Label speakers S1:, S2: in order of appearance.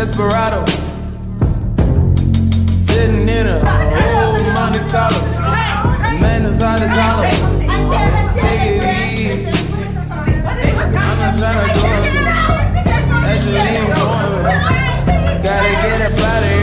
S1: desperado. Sitting in a old Monte Carlo. The man is hot as hollow. Take it easy. I'm not trying to go. Actually, I'm going. Gotta get up out of here.